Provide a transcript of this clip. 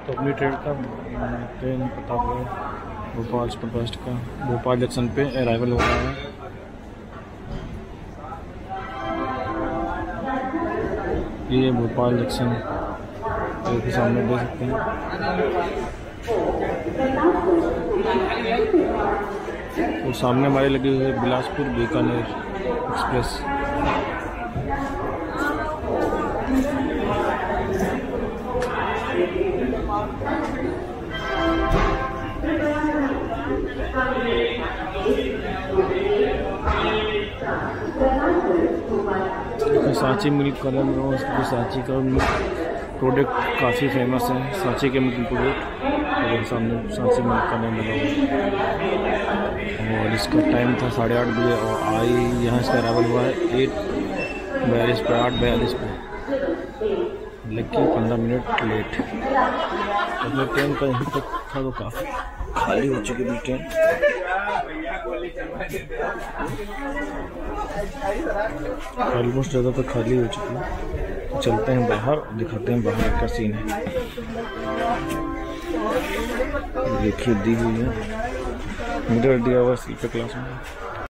तो अपनी ट्रेन पता हुआ भोपाल सुपरफास्ट का भोपाल जंक्शन पे अराइवल हो रहा है। ये भोपाल जंक्शन जो कि सामने देख सकते हैं। तो सामने हमारे लगी हुई है Bilaspur Bikaner express. Sanchi milk colour रोज, सांची का मिल्क प्रोडक्ट काफ़ी फेमस है, सांची के मिल्क प्रोडक्ट। और सामने सांची मिल्क का नाम लगा हुआ और इसका टाइम था 8:30 बजे और आई यहाँ इसका अराइवल हुआ है 8:42 पे 8:42 पे, लेकिन 15 मिनट लेट। अपने ट्रेन का यहीं तक था तो काफ़ी खाली हो चुकी थी ट्रेन। ऑलमोस्ट ज़्यादा तो खाली हो चुकी है। तो चलते हैं बाहर, दिखाते हैं बाहर का सीन है। देखिए दी हुई है, मिरर दिया हुआ स्लीपर क्लास में।